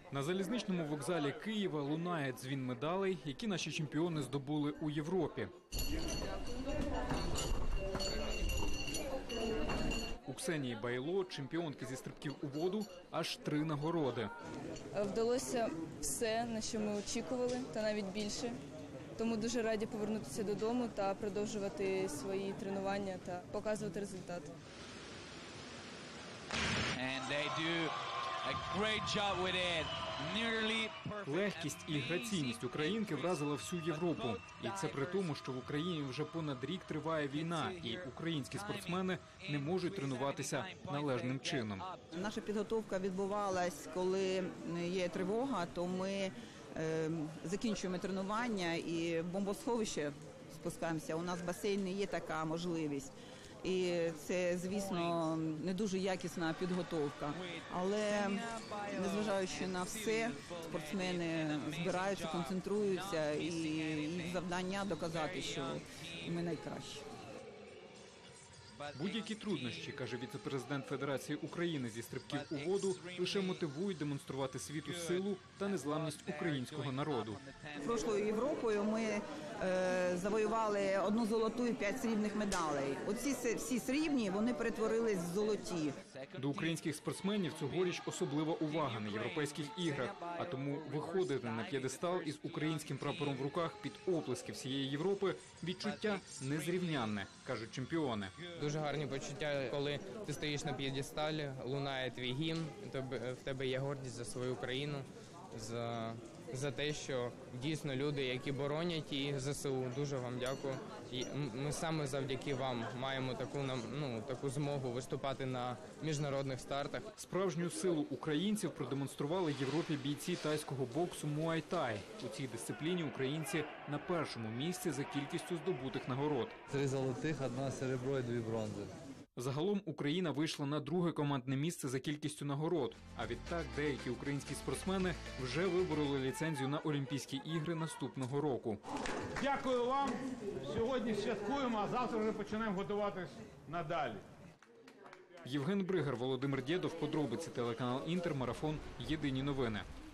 На залізничному вокзалі Києва лунає дзвін медалей, які наші чемпіони здобули у Європі. У Ксенії Байло, чемпіонки зі стрибків у воду, аж 3 нагороди. Вдалося все, на що ми очікували, та навіть більше. Тому дуже раді повернутися додому та продовжувати свої тренування та показувати результат. Легкість і граційність українки вразила всю Європу. І це при тому, що в Україні вже понад рік триває війна, і українські спортсмени не можуть тренуватися належним чином. Наша підготовка відбувалась, коли є тривога, то ми закінчуємо тренування і в бомбосховище спускаємося. У нас в басейні є така можливість. І це, звісно, не дуже якісна підготовка. Але, незважаючи на все, спортсмени збираються, концентруються, і їх завдання доказати, що ми найкращі. Будь-які труднощі, каже віце-президент Федерації України зі стрибків у воду, лише мотивують демонструвати світу силу та незламність українського народу. Прошлою Європою ми завоювали 1 золоту і 5 срібних медалей. Оці всі срібні, вони перетворились в золоті. До українських спортсменів цьогоріч особлива увага на європейських іграх, а тому виходити на п'єдестал із українським прапором в руках під оплески всієї Європи – відчуття незрівнянне, кажуть чемпіони. Дуже гарні почуття, коли ти стоїш на п'єдесталі, лунає твій гімн, в тебе є гордість за свою країну, за те, що дійсно люди, які боронять її ЗСУ, дуже вам дякую. І ми саме завдяки вам маємо таку змогу виступати на міжнародних стартах. Справжню силу українців продемонстрували Європі бійці тайського боксу Муай-Тай. У цій дисципліні українці на першому місці за кількістю здобутих нагород. 3 золотих, 1 серебро і 2 бронзи. Загалом Україна вийшла на 2-ге командне місце за кількістю нагород. А відтак деякі українські спортсмени вже вибороли ліцензію на Олімпійські ігри наступного року. Дякую вам. Сьогодні святкуємо, а завтра вже починаємо готуватись надалі. Євген Бригар, Володимир Дєдов, подробиці, телеканал Інтер, марафон, єдині новини.